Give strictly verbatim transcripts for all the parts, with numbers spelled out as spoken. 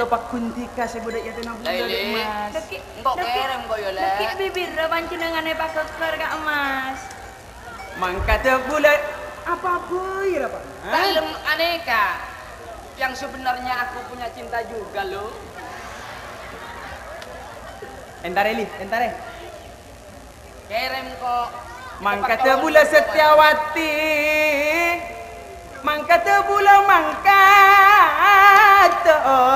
Pak Kuntika sebudak ya tenang bulan Mas. Dekik, kok kerem kok ya, Lek. Dekik bibir panjenengane Pak Dokter Kak Mas. Mangkata bulan apa boy apa? Dalam aneka yang sebenarnya aku punya cinta juga loh. Entare li, entare. Kerem kok. Mangkata bulan Setiawati. Mangkata bulan mangkata.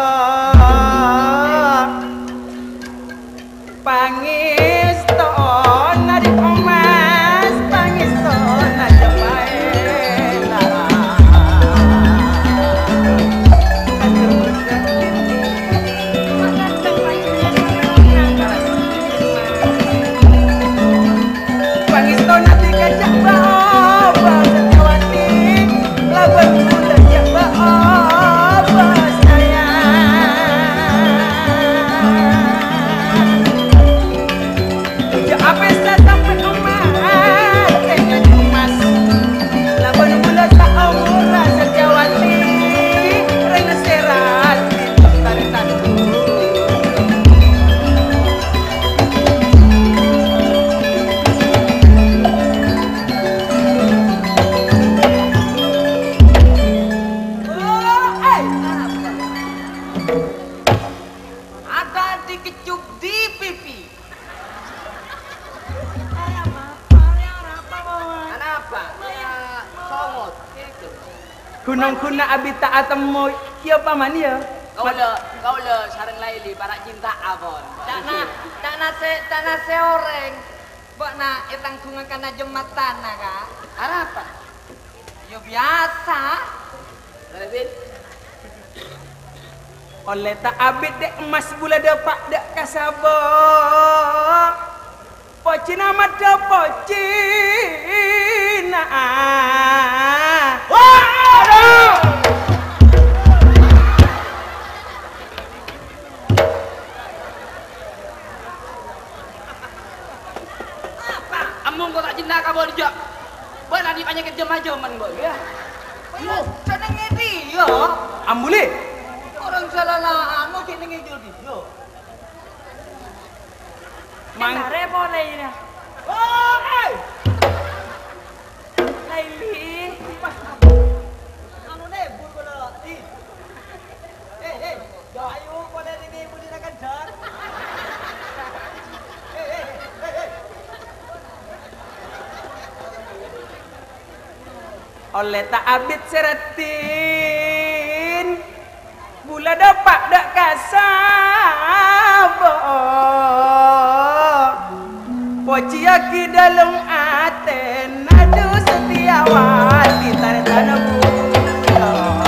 Pangiston adik emas, pangiston aja baela. Pangiston nanti kacang bawa Setiawati, lawan bulan jak bawa sayang. Ya apa sampai emas dengan emas, lawan bulan tak umurah Setiawati, rena serat tarik tandu. Ada dikecup di pipi. Kenapa? Ya, somot. Gitu. Gunung-gunung abita atemu kia paman ya. Kau le, kau le sareng laili para cinta abon. Tak na, tak na se, tak na seorang. Bok na itang kungan kana jembatan na ka. Apa? Yo biasa. Lebih. Oleh tak abit dek emas bula dapat dek kasabo. Pocina mata pocina. Wah, aduh. Amung kau tak cinta kau boleh jawab. Boleh nanti banyak kejam-jaman boy ya. Yo, senenge dia. Ambule. Orang salah lah, mau kini ngejol dia. Mang Entare boleh ya. Oh, eh. Laili. Anu ne, bur bola. Eh, eh, yo ayo boleh ini budi akan jar. Eh, eh, eh, eh. Oleh tak abit seratin bula dapat dak kasabo. Poci aki dalam aten aduh Setiawati tarik tanah bula.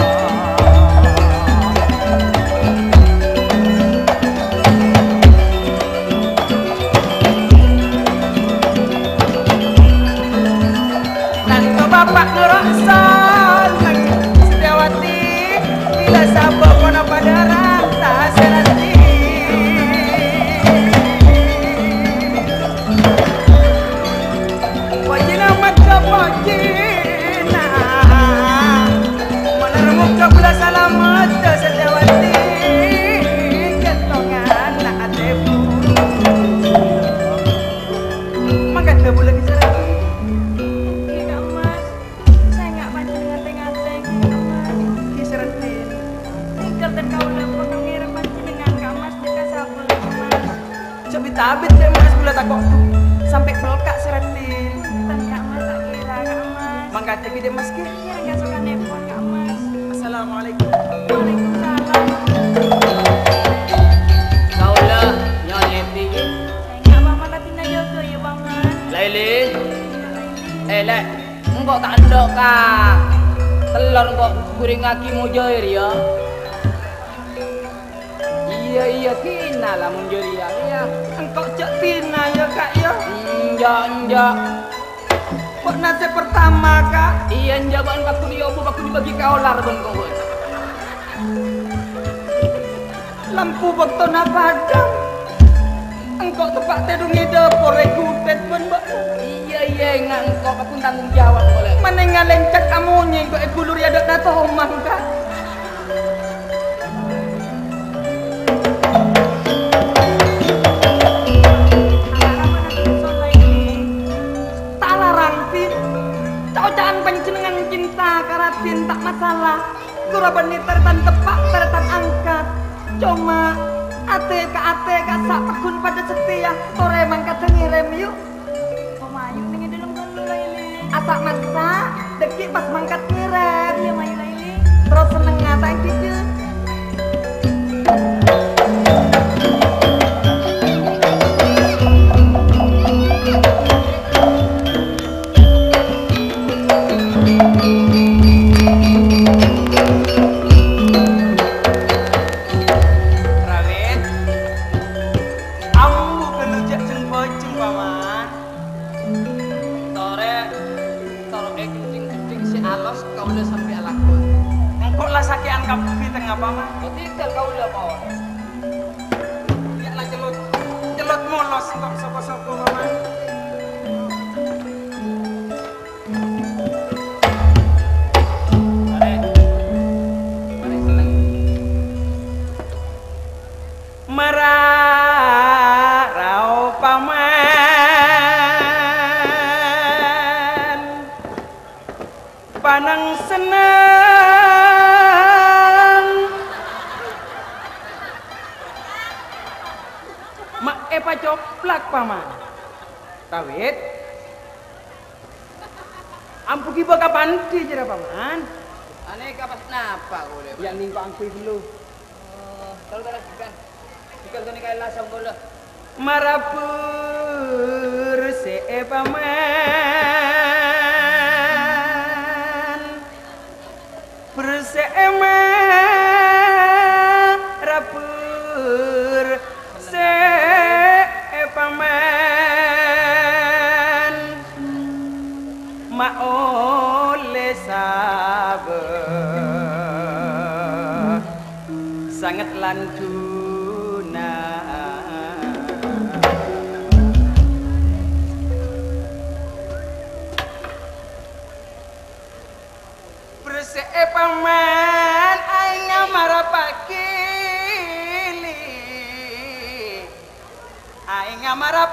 Tanto bapak ngeroksan Setiawati bila sabo kono pada rata serati. Wajina mata wajina mana remuk kabula salamat Setiawati kentongan nak atebu mangkat ke bulan diserati. Iya Kak Mas. Saya enggak pancen ngate-ngate Kak Mas. Kiseratin Tinggal dan kau lepon ngira panjenengan Kak Mas dekat sabel Kak Mas. cobi tabit deh mas bula takok sampai pelkak seratin. Dan Kak Mas tak kira Kak Mas. Mangkat ke deh mas ke. Kira enggak suka nepon Kak Mas. Assalamualaikum. Waalaikumsalam. Kau le nyoneti. Saya enggak mama Latina Yoga ya Bang Mas. Laili. Iya, Laili. Eh lek, engkau tak ndok kak. Telur kok kuring aki mujair ya. Iya iya tina lah mujair ya. Iya. Engkau cak tina ya kak ya. Enjak enjak. Kok nasi pertama kak. Iya enjak ban baku di obo baku dibagi kaular ben kau. Lampu waktu na padam. Engkau tepak tedungi dapur rekutet pun mbak. Iya iya enggak engkau aku tanggung jawab boleh. Menengah lencak kamunya engkau ekulur ya dak nato omang kak. karatin tak masalah. Gura beni teretan tepak teretan angkat. Cuma ate ke ate ke sak pekun pada setia. Tore mangkat ngirem yuk. Pemayu tinggi dalam dulu Laili. Asak masak dekik pas mangkat ngirem. Iya Mayu Laili. Terus seneng ngatain gitu. Panang senang mak epa coplak paman tawit ampuki baka panti jera paman Ane kapas napa boleh? yang ningko angkui dulu Kalau tak kan, jika kau ni kaya lasam boleh. marapur se paman bersema rapur se paman ma oleh sabar sangat lantuna paman aing ngamara pakili aing ngamara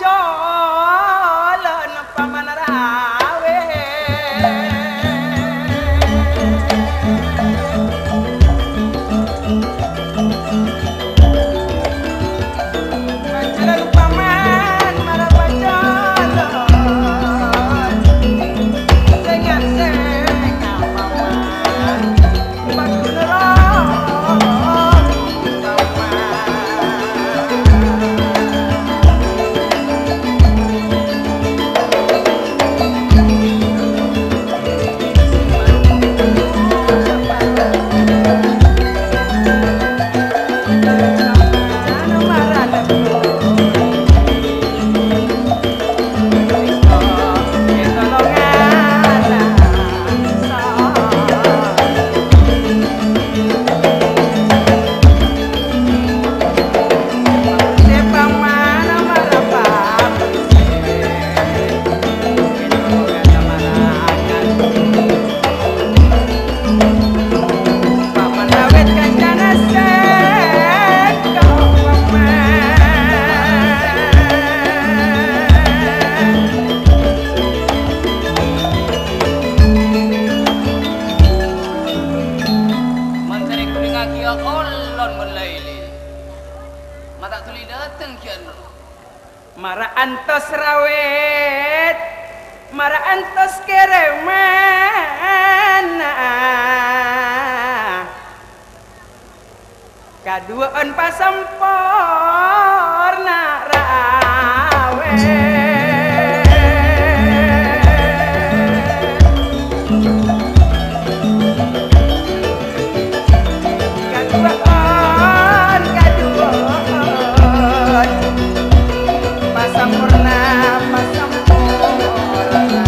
pacolon paman rawe pacolon paman mara pacolon sengat sengat paman mara antos rawet mara antos keremana kaduaan pasampurna rawet kaduaan kaduaan pasampurna pasampurna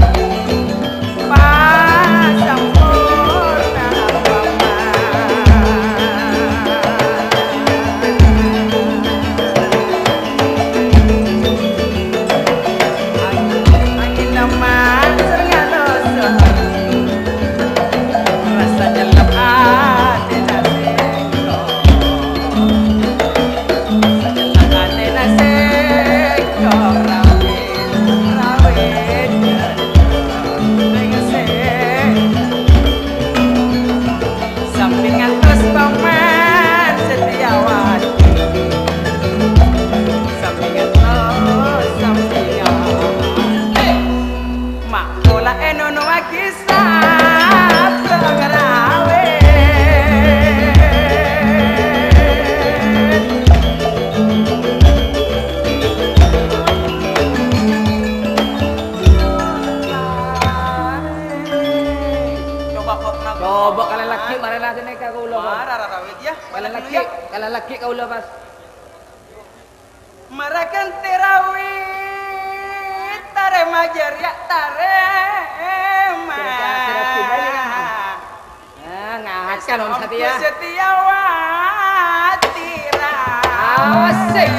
pasampurna Coba kalian laki marah sini kau ulo. Marah rawit ya. Kalian laki, kalian laki kau ulo pas. Marakan terawih tare majar ya tare ma. Nah, ngahatkan Om Setia. Setiawati asik.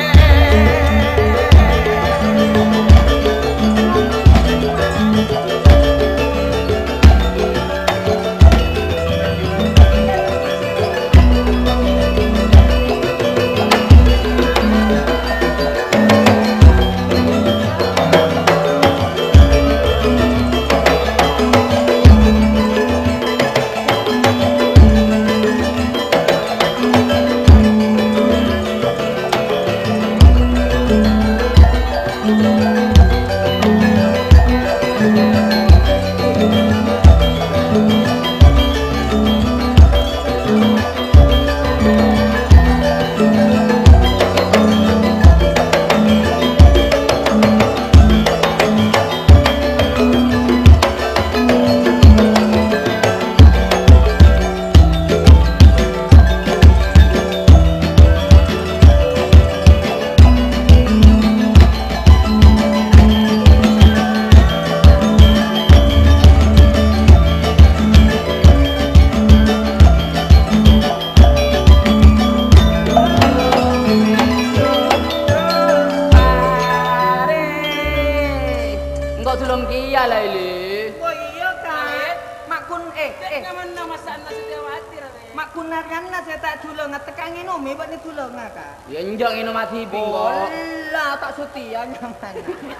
Ya njak ngino mati bingo. Lah tak setia nyaman.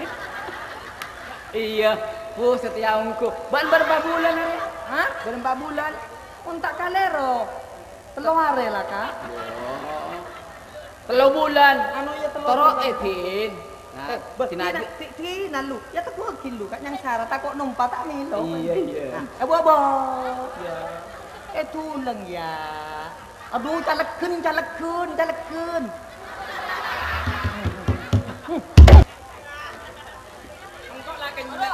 Iya, bu setia ungku. Ban berapa bulan hari? Hah? Berapa bulan? Untak kalero. Telung hari lah kak. Telu bulan. Anu ya telung. Toro etin. Nah, Tina Tina lu. Ya tak gua kilu kak yang syarat tak kok numpak tak milo. Iya iya. Eh bobo. Ya. Eh tuleng ya. Aduh, caleken, caleken, caleken. Engkau lah kenyang.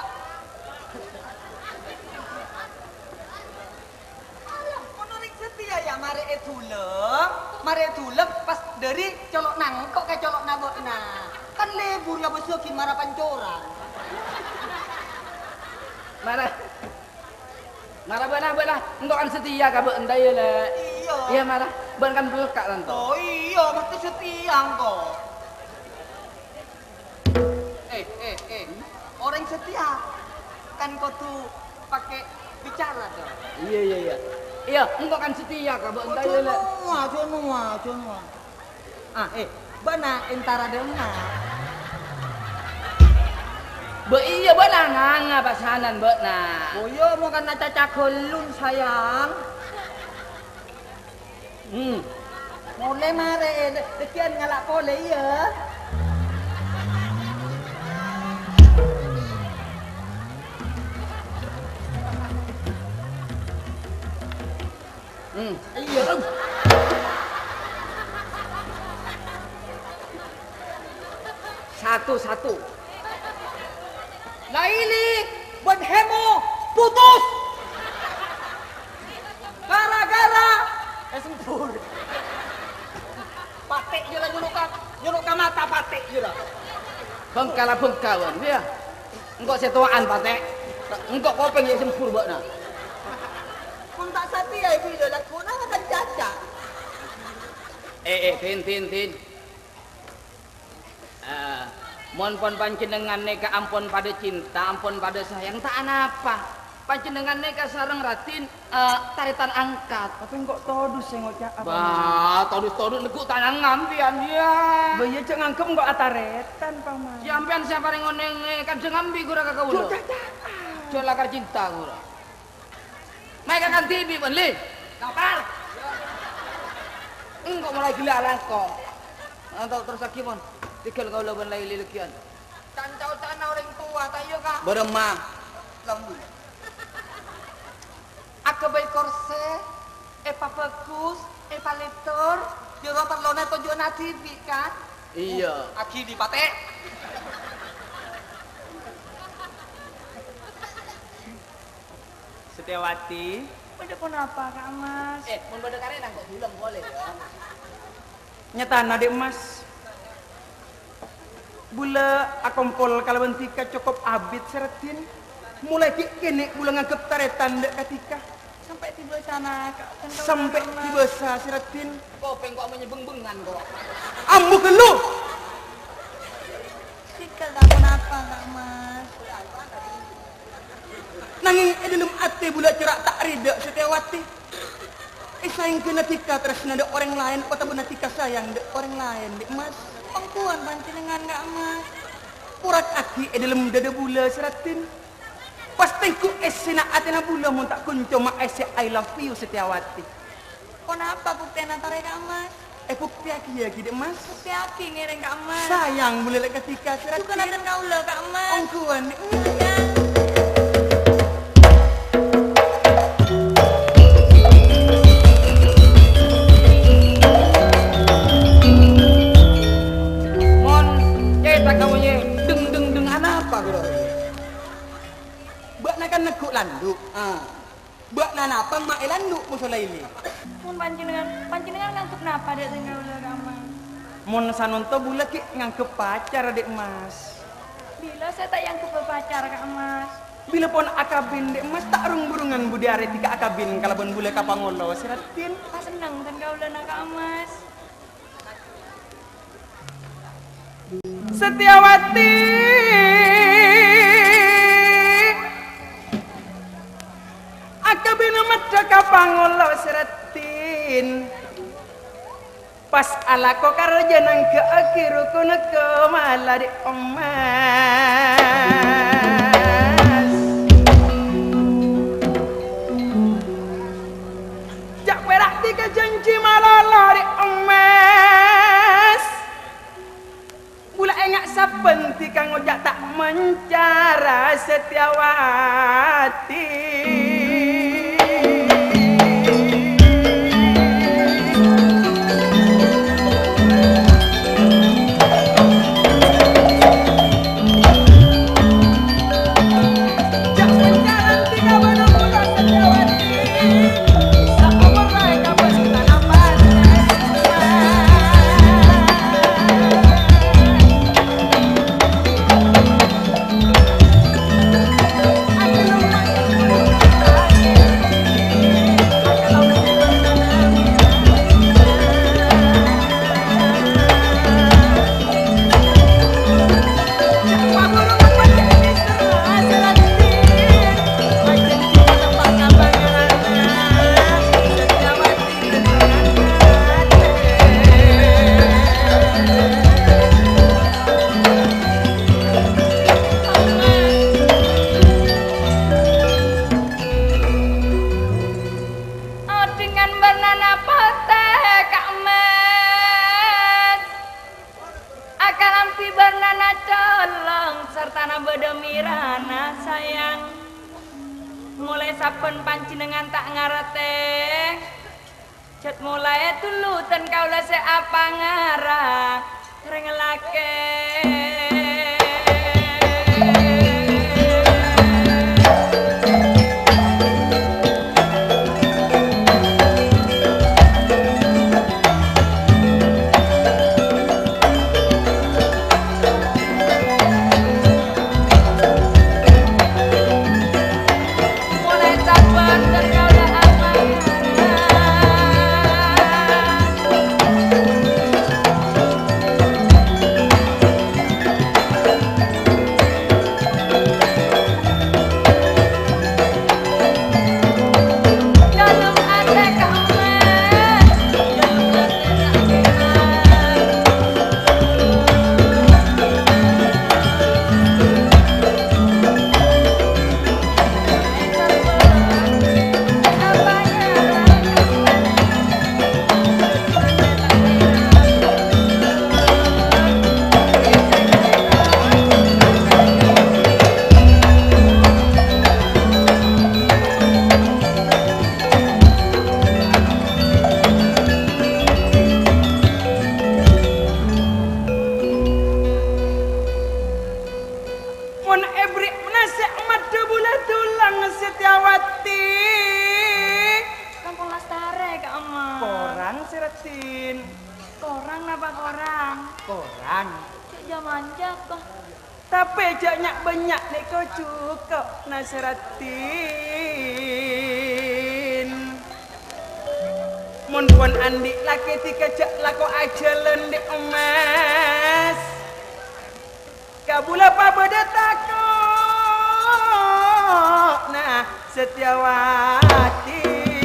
Menurut setia ya mare etuleng, mare etuleng pas dari colok nangkok ke colok nabokna. Kan lebur ya besukin marah pancoran. Mana? Marah benar benar. Engkau kan setia kah bu endai lah. Iya. Iya marah. Ben kan pelekat lanto. Oh iya, mesti setia engkau. Eh eh eh, orang setia kan kau tuh pakai bicara dong. Iya iya iya. Iya, engkau kan setia kah bu endai lah. Cunua, cunua, cunua. Ah eh, benar entara dengar. Be iya benar nganga pasanan be nah. Oh iya, mau kan caca gelun sayang. Hmm. Mulai mare, dekian ngalak pole iya. Hmm. Iya. Satu satu. Laili, buat hemo, putus. Gara-gara eh sempur. Patek je lah nyurukan, nyurukan mata patek je lah. Bengkala bengkawan ya. Engkau setuaan patek. Engkau kopeng ya sempur buat nah. Pun tak setia ibu dia laku nak akan caca. Eh eh tin tin tin. Uh, Mon pon panjenengan neka ampun pada cinta, ampun pada sayang tak apa. Panjenengan neka sareng ratin uh, taritan angkat. Tapi kok todus saya ngocak apa? Bah, todus-todus lekuk tanang ngambian dia. Bahaya cek ngangkem kok ataretan paman. Jampian siapa yang ngoneng kan ngambi gura kakak ulo. Jual lakar cinta gura. Mereka kan T V penli. Kapal. Enggak mulai gila langkong. Antau terus lagi mon. Tinggal kau lawan lagi lekian. Cancau cana orang tua tayo kak. Beremah. Lambu. Aku baik korse, epa bagus, epa letor, jero perlone tunjuk na T V kan? Iya. Aki di patek. Setiawati, Pada pun apa Kak Mas? Eh, mun pada karena kok bilang boleh dong. Nyatana dek mas. Bula akompol kalau bentika cukup abid seratin. Mulai kini bula ngangkep taretan dek ketika. Sampai tiba sana Kak. Kan kau Sampai Kak Mas. tiba sa seratin. Kopeng kok menyebeng-bengan kok. Ambu ke lu. Sikal tak pun apa Kak Mas. Nanging dalam ati bula cerak tak rida setiawati. Eh sayang kena tika terus nada orang lain. Kota benar tika sayang dek orang lain dek mas. Pangkuan pancinengan Kak Mas. Purat aki eh dalam dada bula seratin. Pasti ku esina atina bula mun tak kunco mak ese I love you setiawati. Kenapa bukti antara Kak Mas? Eh bukti aki ya gede mas. Bukti aki ngiring Kak Mas. Sayang boleh lek ketika seratin. Bukan nanti kau lah Kak Mas. Ongkuan. Ya. Mon, cetak kamu ye, deng deng deng apa gitu? Bak nak nekuk landuk. Ah. Bak nana apa mak landuk musola ini. Pun pancinengan, pancinengan ngantuk napa dek tinggal lah Kak Mas. Mon sanonto bula ki ngangkep pacar dek mas. Bila saya tak yang kepacar Kak Mas. Bila pon akabin dek mas tak rung-burungan budi are tika akabin kalau bon bula kapangolo seratin. Tak senang dan kau lah Kak Mas. Setiawati akabin maca kapangolo seratin. Pas alako karja nang ke akhiru kuna ke malari emas. Jak perak tiga janji malalari emas. Bula engak saben tika ngojak tak mencara Setiawati. Saben pancinengan tak ngarete Jat mulai dulu ten kau lese apa ngarah rengelake Ratin. Korang apa korang? Koran. Cek zaman jatuh. Tapi jaknya banyak nek kau cukup nasiratin. Mun pun andi laki tika jak lako aja lendik emas. Kabula pa beda takut. Nah Setiawati.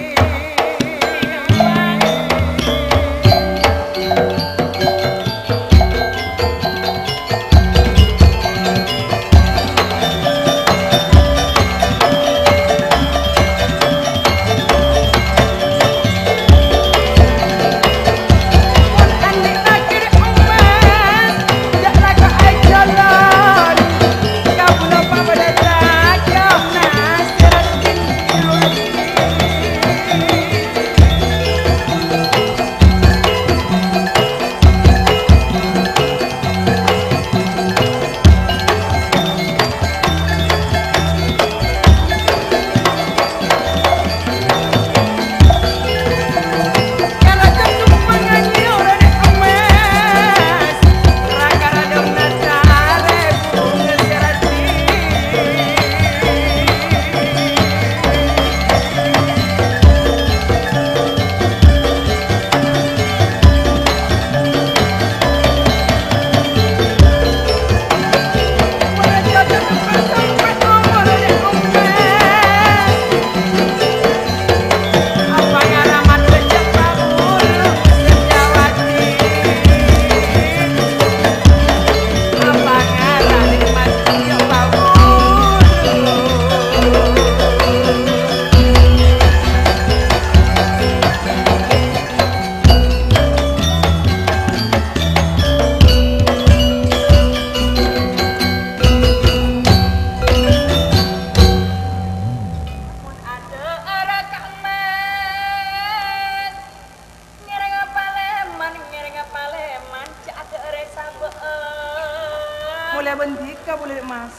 Boleh bentika boleh mas.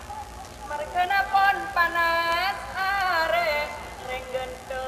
Markana pon panas are renggento.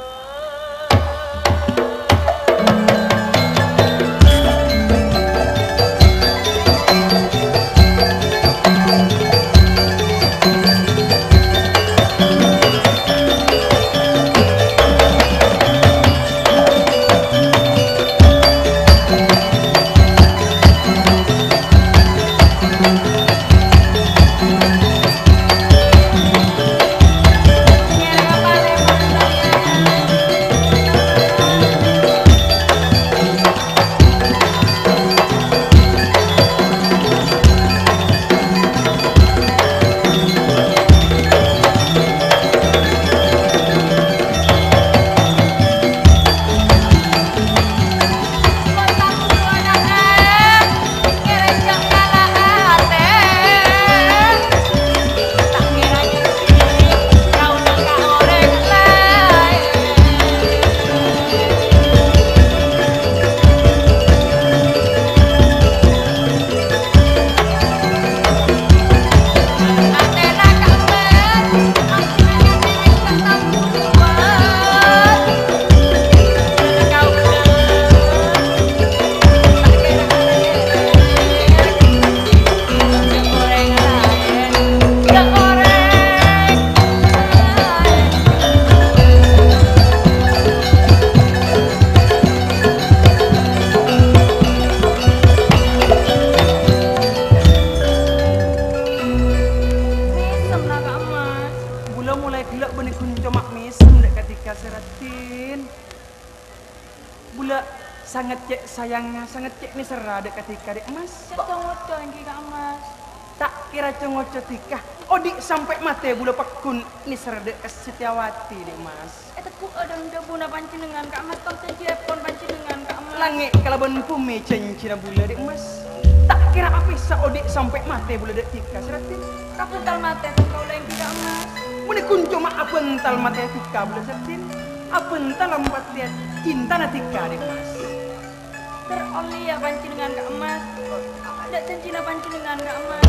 Sangat cek sayangnya, sangat cek ni serah dek ketika dek mas. Cek tongoco lagi kak mas. Tak kira cengoco tika. Odik sampai mati bula pekun ni serah dek Setiawati dek mas. Eh teku ada debu na panci dengan kak mas. Tong cenjepon panci dengan kak mas. Langit kalau ben pumi cencina bula dek mas. Tak kira apa sa odik sampai mati bula dek tika seratin. Kapuntal mati kau lagi kak mas. Muni kunco mak apa ental mati tika bula seratin. Apa ental lambat lihat cinta na tika dek mas. Teroli ya panci dengan kak emas. Ada cincina panci dengan kak emas.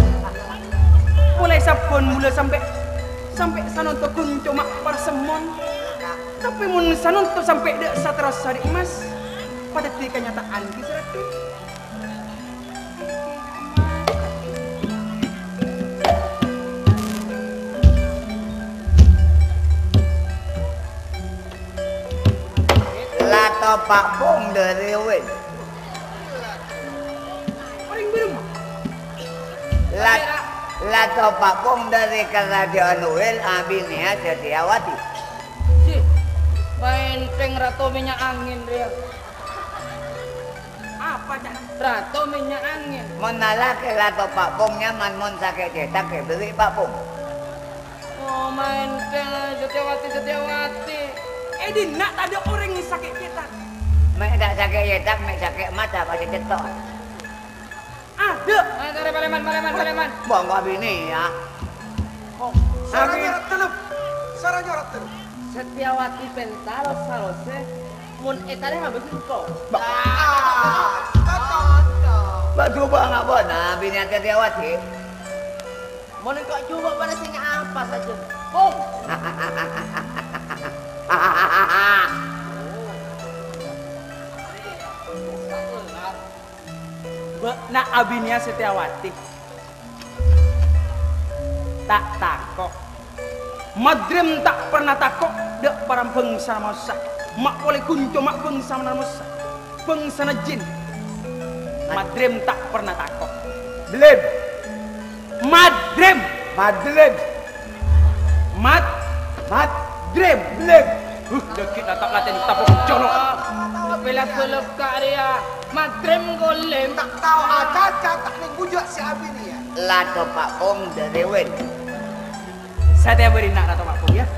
Mulai sapon mulai sampai sampai sanonto kunco mak persemon. Tapi mun sanonto sampai dek saterasa di emas. pada ti kenyataan kisah Ratu. Lato Pak Pung dari Win. Lat, Lato Pak Pung dari Kerajaan Wil Abinia Setiawati. Si, benteng Ratu minyak angin dia. Apa cak? Ratu minyak angin. Menala ke Lato Pak Pung nyaman mon sakit cetak ke beli Pak Pung. Oh, benteng Setiawati Setiawati. Eh di nak tak ada orang yang sakit cetak. Mek tak sakit cetak, mek sakit mata pasti cetok. Ada. Ayo tarik Paleman, Paleman, Paleman. Buang kau bini ya. Oh, Saranya telep. Saranya rat telep. Setiawati pentalo salose mun etare habis engko. Batu bang apa nah bini Setiawati. Mun engko coba pada sing apa saja. Oh. Nak abinya Setiawati. Tak takok. Madrem tak pernah takok dek para bangsa masa. Mak boleh kunco mak bangsa mana masa. Bangsa na jin. Madrem tak pernah takok. Belem. Madrem. Madlem. Mad. Mad. Drem. Belem. Huh, dekit tak latihan tapuk colok. Bila selep ka dia, madrem golem. Tak tahu aja tak ning bujak si Abi ni ya. Lato Pak Pung dari Win. Saya beri nak Ratu Pak Pung ya.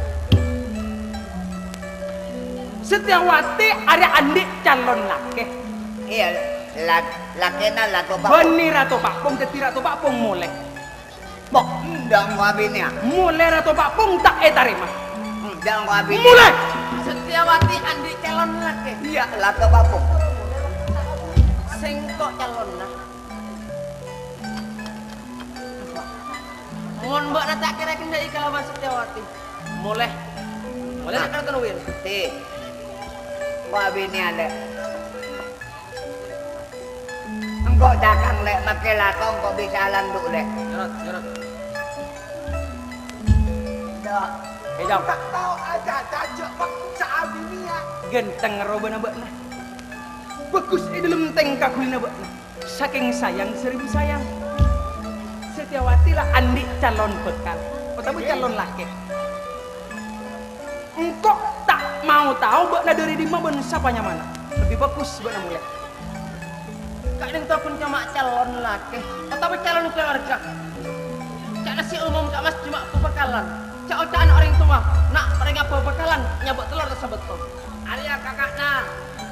Setiawati ada adik calon laki. Iya, lat lakena Lato Pak Pung. Beni Ratu Pak Pung teti Ratu Pak Pung mulai. Bok, ndang kau bini ya. Mulai Ratu Pak Pung tak etarima. Ndang kau bini. Mulai. Setiawati andi calon laki. Iya, Lato Pak Pung. Sing kok calon lah. Mun mbak na tak kira kendai kalau masuk Setiawati. Mulai. Mulai nak kena tenuin. Ti. Kau bini ada. Engkau dagang lek make lato engkau bisa landuk lek. Jarot, jarot. Dak. Eh jam. Tak tahu aja tajak bang si Abi ni ya. Genteng roba nabak nah. Bagus eh dalam tengkak kulina nabak nah. Saking sayang seribu sayang. Setiawati lah andi calon bekal. Tapi calon laki. Engkau tak mau tahu bak na dari lima ben siapanya mana. Lebih bagus bak na mulai. Kadang tu pun cuma calon laki. Tapi calon keluarga. Cak nasi umum cak mas cuma pembekalan. Cak ocaan orang tua. Nak mereka pembekalan nyabut telur tersebut tu. Alia kakak nak.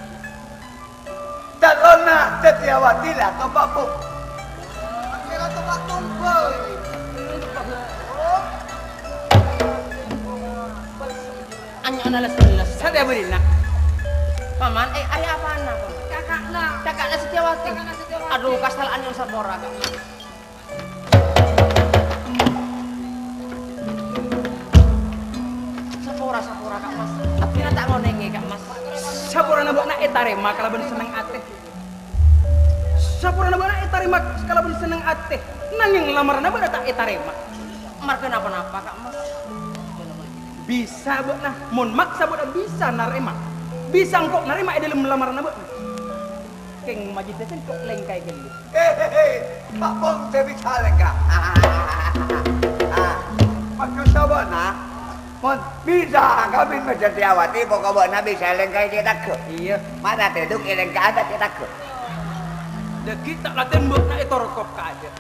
Calona Setiawati Lato Pak Pung. Kira tempat tumpul. Anya analis analis. Saya beri nak. Paman, eh ayah apa anak? Kakak nak. Kakak nak Setiawati. Aduh, kasalaan yang sabora kak. Sapora sapora kak mas. Tapi tak mau nengi kak mas. Sapura nabak na etarema kalau ben seneng ate. Sapura nabak na etarema kalau ben seneng ate. Nanging lamar nabak tak etarema. Mar kenapa-napa kak mas? Bisa bak nah, mun maksa bak bisa narema. Bisa engkau narema e dalam lamar nabak. Keng majid desen kok lengkai geli. Hehehe, Pak Pung saya bisa lengkap. Maksud sahabat nah, mon bisa kami Setiawati pokok nak bisa lengkai cetak ke. Iya. Mana teduk lengkai ada cetak ke. Dekit tak latihan bak na etorkop ka aja.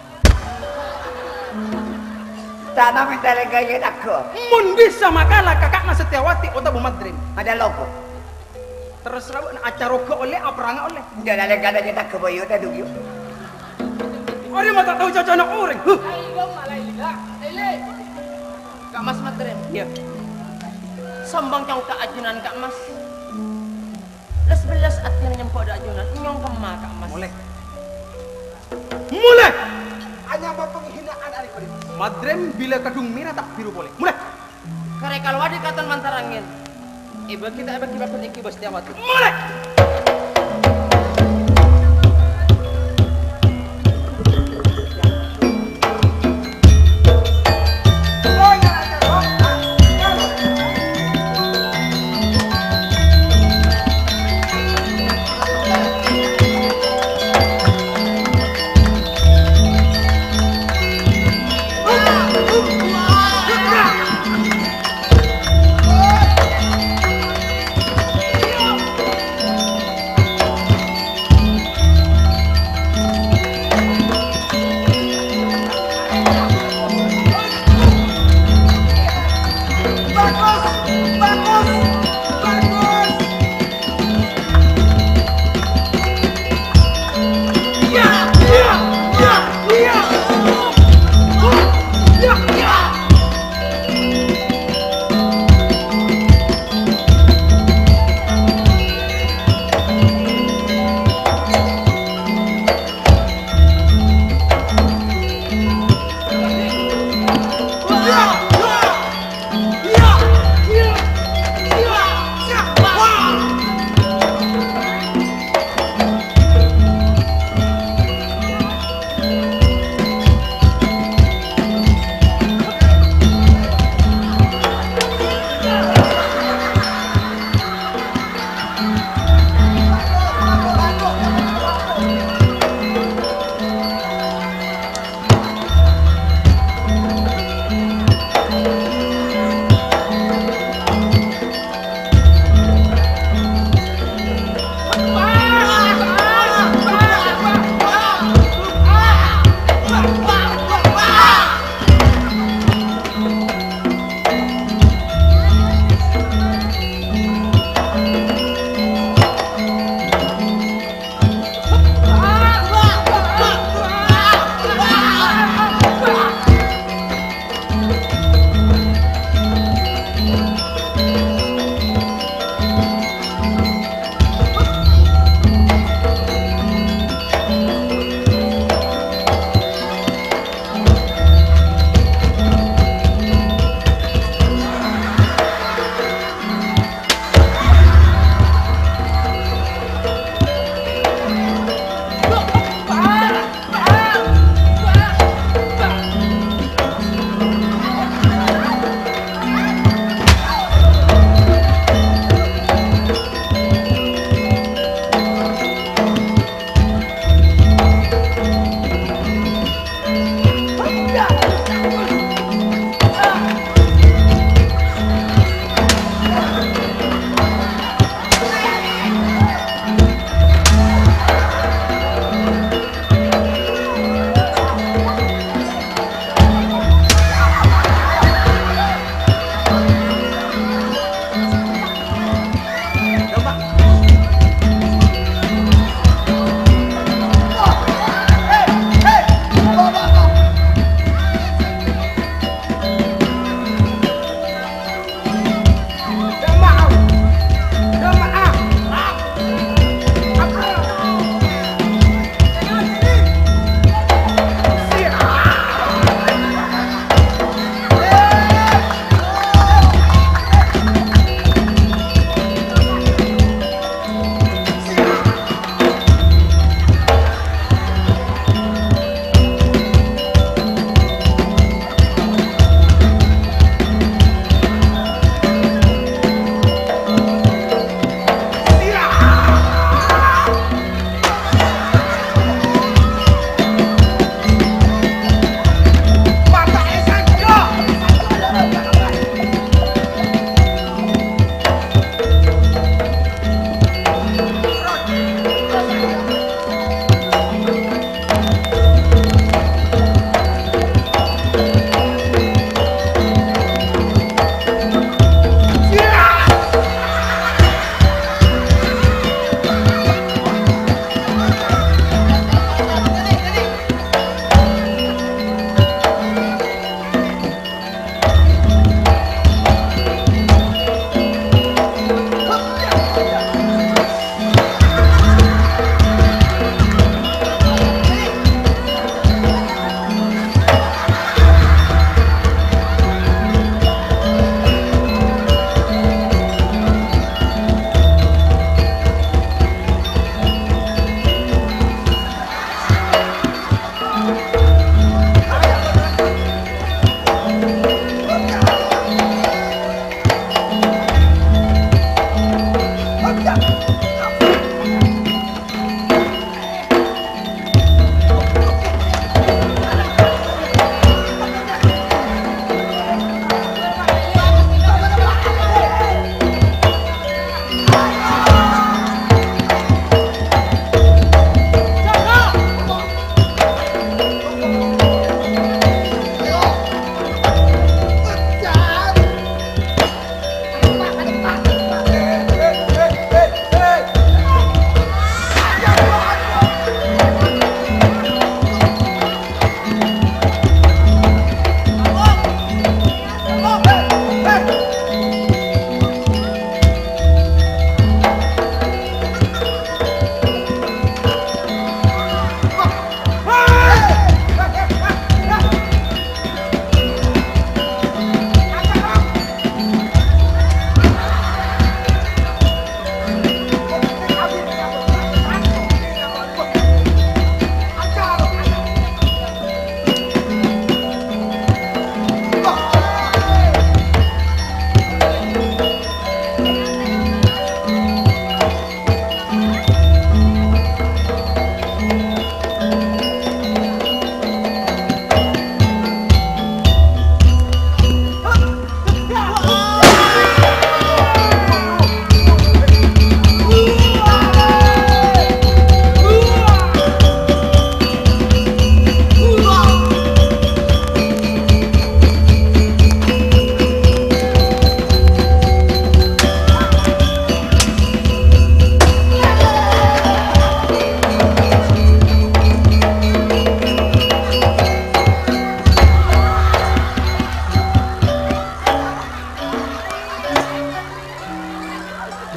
Tanah minta lengkai cetak ke. Mun bisa makalah kakak na Setiawati otak Bu Madrin. Ada logo. Terus rawat na acara ke oleh apa oleh. Jangan lengkai ada cetak ke bayu teduk yuk. Orang mah tak tahu cocok nak orang. Huh. Ayo malai liga. Lele. Kak mas matren. Iya. Sambang cang kak ajunan kak mas. Les belas atian nyempok ada ajunan. Nyong kema kak mas. Mulai. Mulai. Hanya mau penghinaan adik beri. Madrem bila kadung merah tak biru boleh. Mulai. Kare kalau ada katan mantarangin. Ibu kita ibu kita pergi ke Setiawati. Mulai.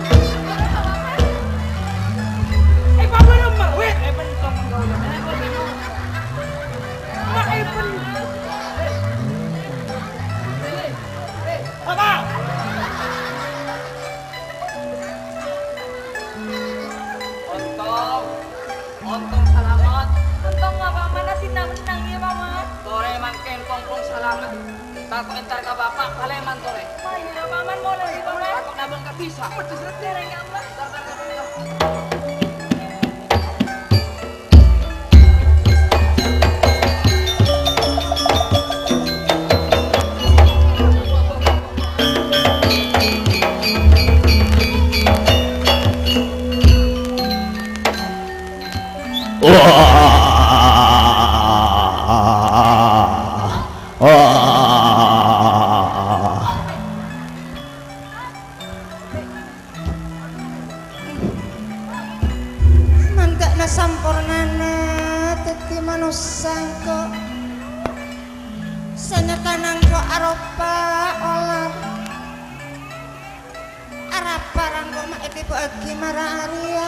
Eh apa nomor weh? Eh pentong kau lah. Mak eh pentong. Apa? Ontong, ontong salamat. Untung nggak paman nasi menang ya paman. Tore mangken kongkong salamat. Takut entar ke bapak kaleman tore. Wah iya paman mau lagi paman. Takut nabung ke pisah. Dereng ya mas. Mangga na sampurnana teti manusangko sanyatanangko aropa olar arap parangko maitipo agi mararia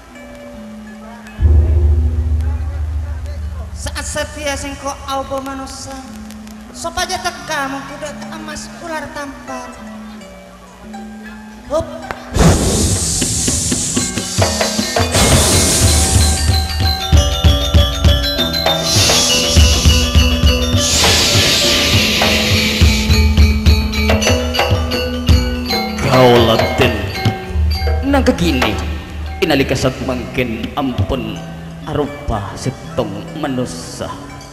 saat setia singko aubo manusa sopaja tekamu kuda emas ular tampar hup Kaulatin nang kegini inalika sat mangkin ampun arupa setong manusia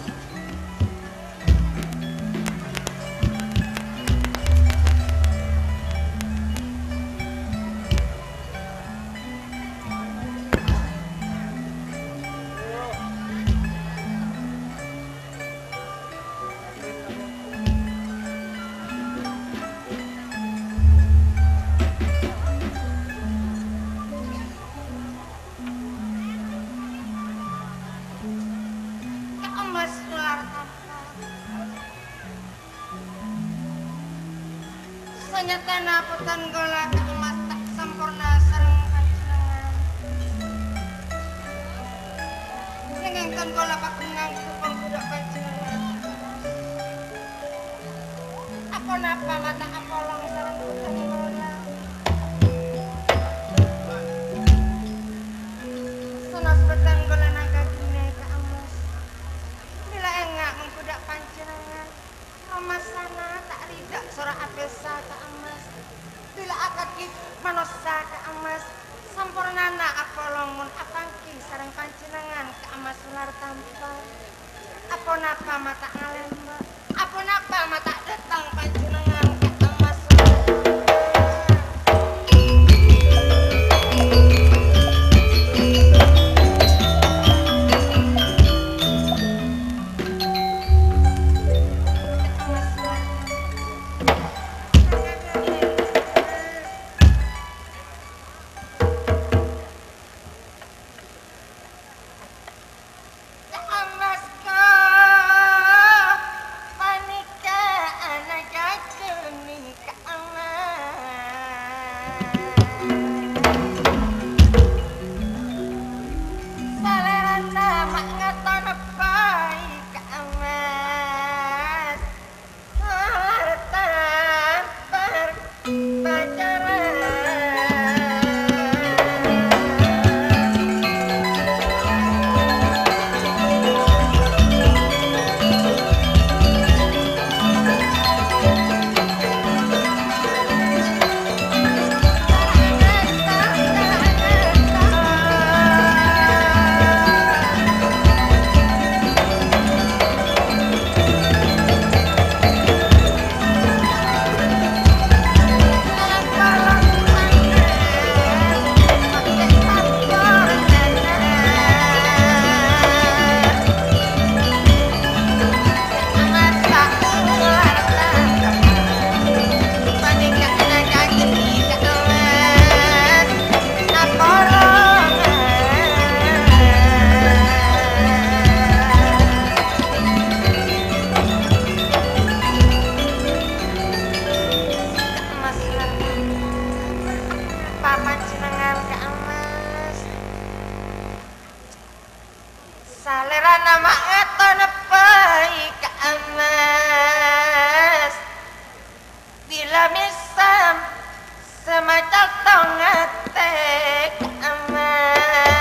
emas ular tampar sanyatana putan gola emas tak sempurna sareng panjenengan nengengkan gola pakengang kupang budak panjenengan apa napa mata apolong sareng putan gola sanas putan gola naga gine ka emas bila enggak mengkudak panjenengan emas sana tak ridak sora apesa ka emas bila akad manosa ka emas sampurnana apolongun apangki sareng panjenengan ka emas ular tampar apa napa mata ngalemba apa napa mata datang panjenengan ka emas emas ka panika anak nama eton baik amas bila misam semacam tongatek amas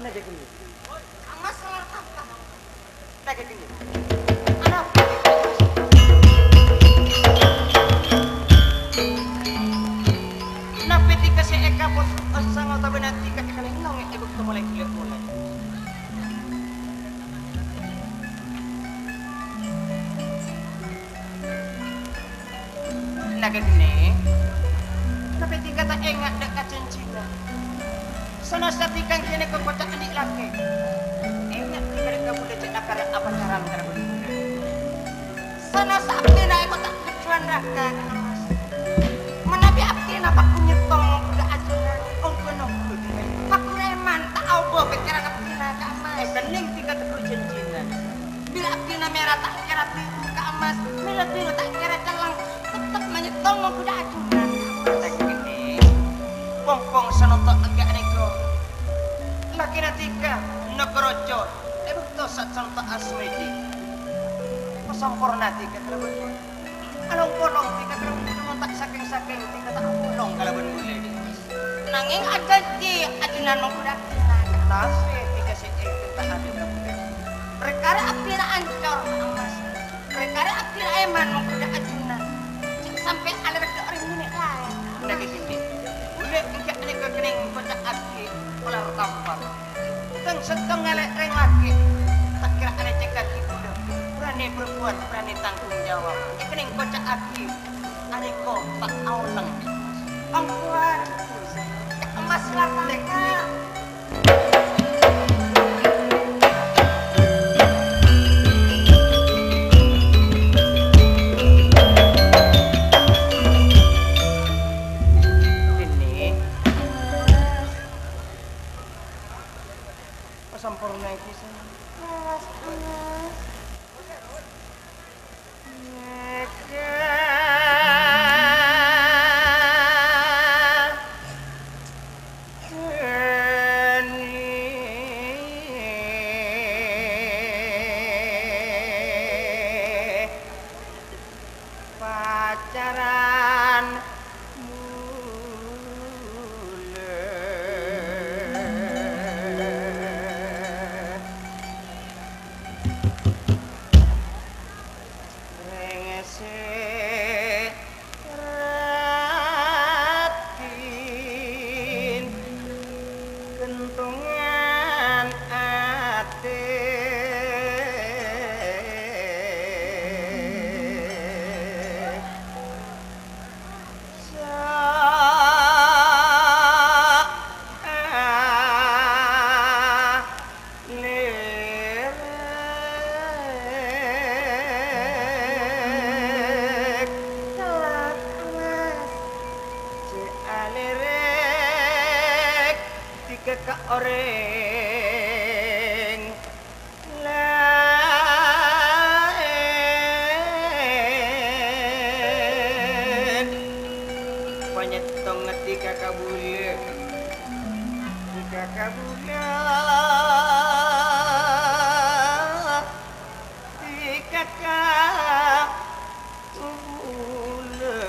naga gini. Amas salah apa? Naga gini. Anak. Napi tika si Eka pos sang otabe nanti ka kali nong ibu tu mulai kuliah mulai. Naga gini. Napi tika tak ingat dekat cincina. Sana sapikan kini kau kocak adik laki. Ingat tika dek kamu dah cakap apa cara cara begini. Sana sakti na ikut tak kecuan raka. Menabi abdi na paku nyetong udah ajuran on kono. Paku reman tak au bo pikiran abdi na ka Mas. Eh kening tika teku cincina. Bila abdi na merah tak kira biru ka Mas. Bila biru tak kira celang tetap menyetong udah ajuran. Tak gini. Pong-pong sanotok agak neko. Laki na tika nagorojo. Eh betul saat sanotok asmedi. Pasampurna tika kalaban. Along polong tika kalaban tak saking-saking tika tak polong kalaban boleh. Nanging ada di ajunan udah Nasi tika si Eka tak ada kalaban. perkara abdi na ancor Mas. Perkara abdi na eman udah ajunan. Sampai ada orang ini lain. Nagi sini. Boleh engkak ni ke kening kocak aki olah tampar. Teng setong ngelek reng laki. Tak kira ada cekak kita. Berani berbuat, berani tanggung jawab. Kening kocak aki. Adiko tak auleng. Angkuan. Emas lapangnya. Ini pasampurna iki sana. Mas, mas. Pacaran kentungan ate ke orang lain banyak tong tika kabule tika kabule tika kabule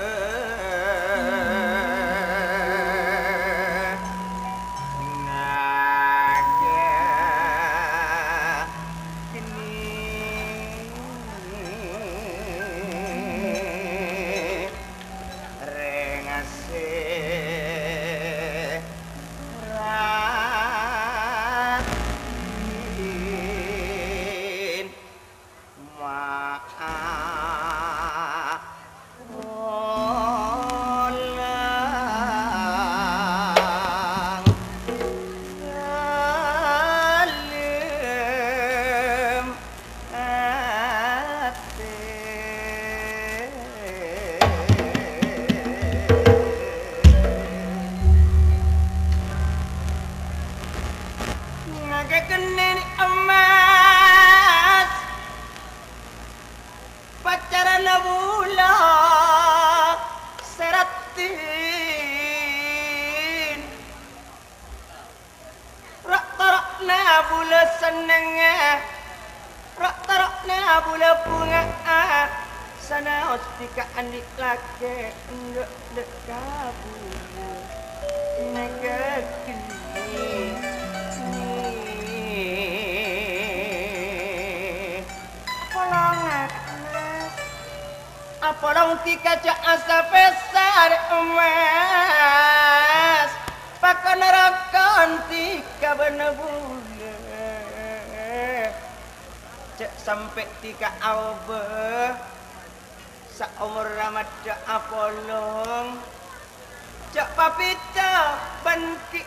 Kening emas pacaran bula seratin rak tarakna bula seneng rak tarakna bula bunga sana ostika anik laki ndek dek kabul naga kini ong tika ca asa pesar emas pakon rakon tika benebule cek sampai tika albe sa umur ramadha apolong cek papita banti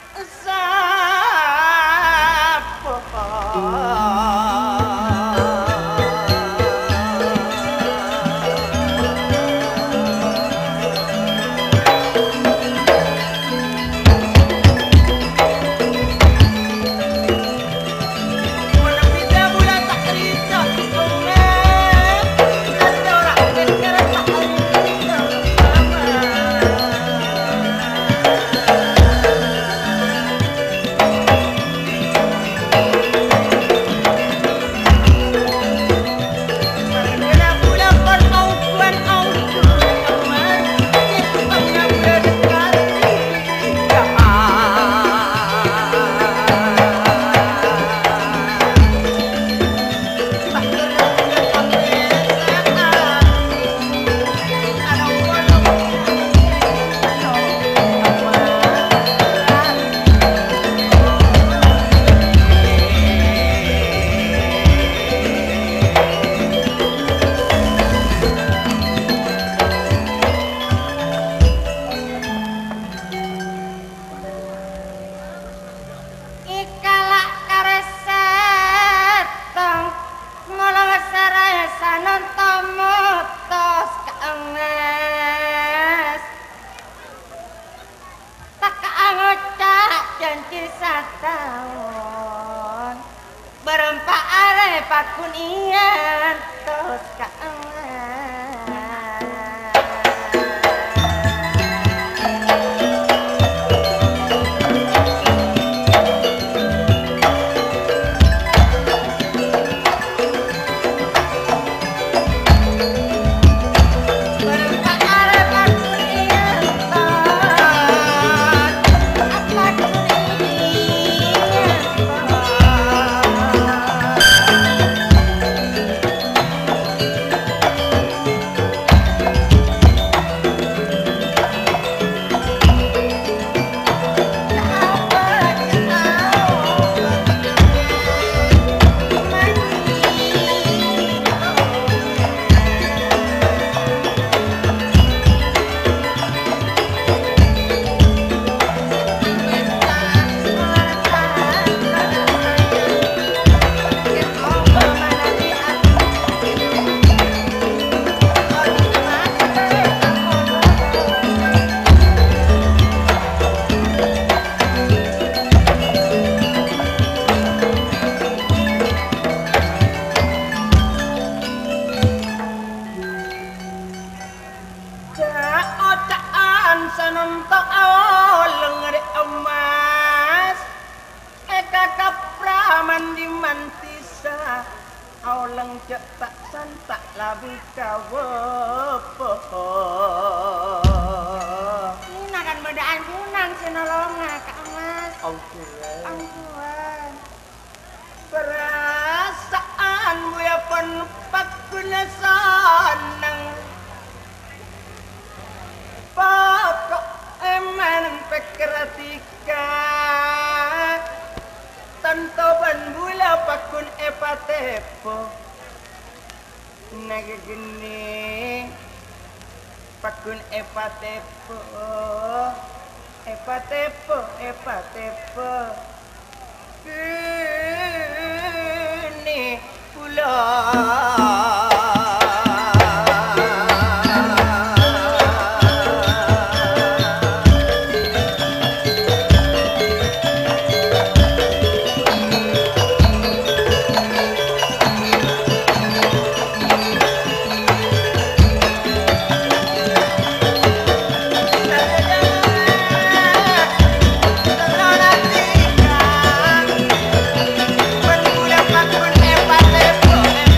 sapo Pakun epatepo, epatepo, epatepo, kini pulang. Pakun epatepo,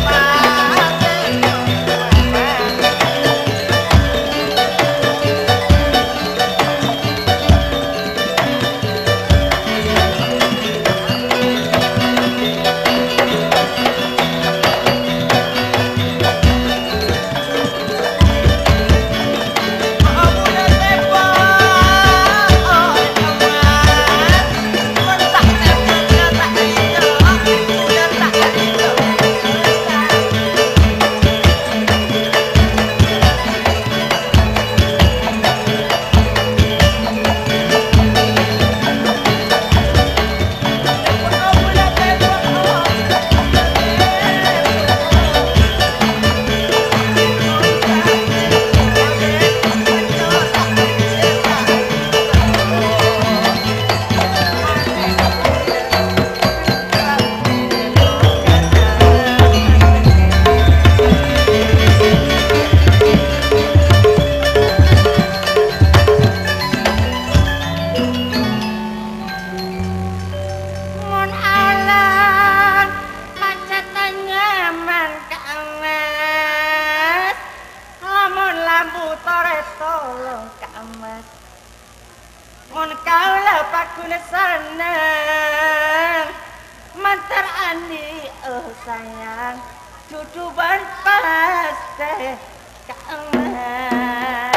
Mon kaulah pakune seneng mantar ani oh sayang duduban paste kangen.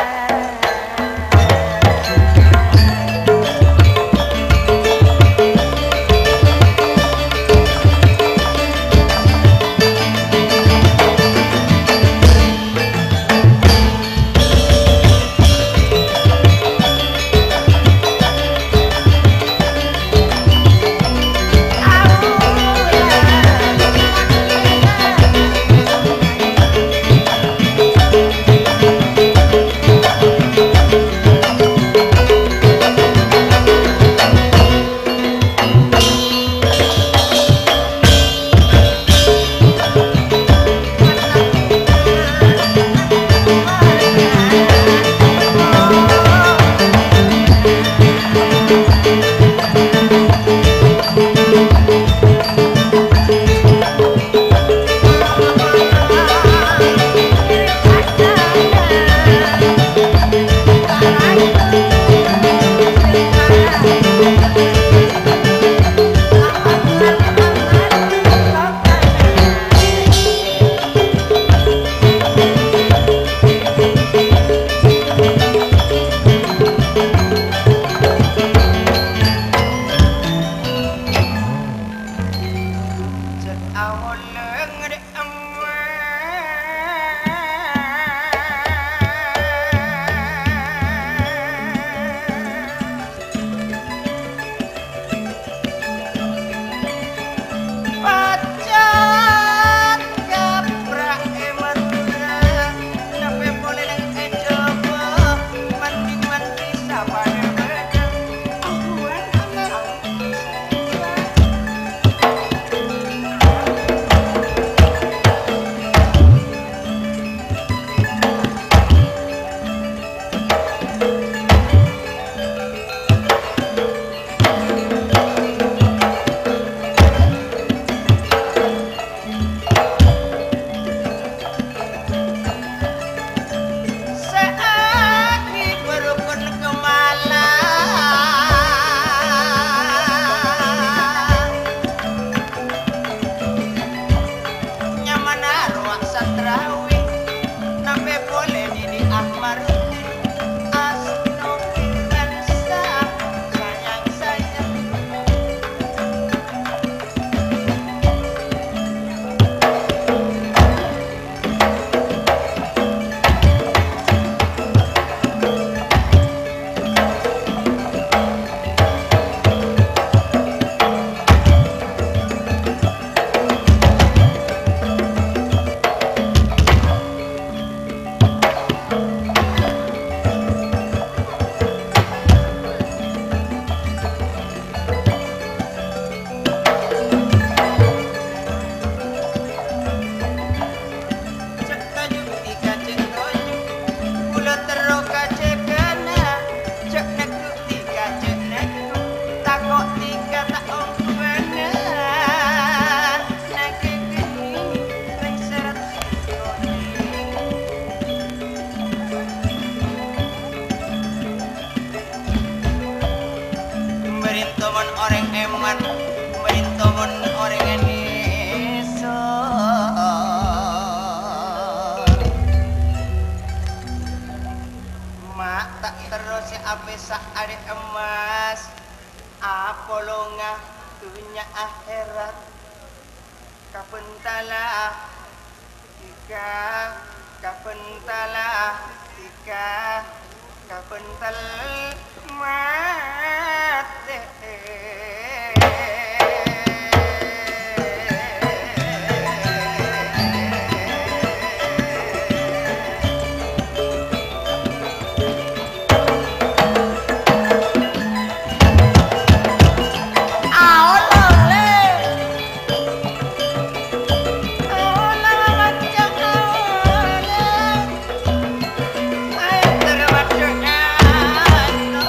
Terima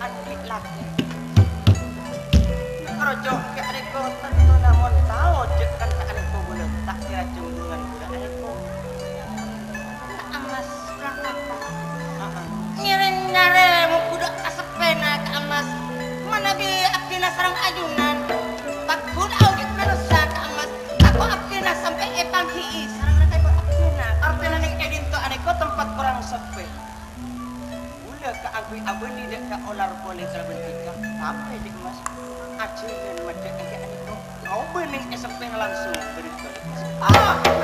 sakit lagi. Kerojo ke adikku tentu namun tahu jekan ke adikku boleh tak kira junjungan budak adikku. Tak amas kurang apa. Ngiring nyare mau budak asepena ke amas. Mana bi abdina sarang ajunan. Takut audit menusa ke amas. Aku abdina sampai epang hii sarang mereka ibu abdina. Artinya ning edin to adikku tempat kurang sepi. Ulah ke agui abeni dek ke olar boleh terbentika. Apa dik mas? Ajian macam kayak adikku. Kau bening S M P langsung beri. Ah,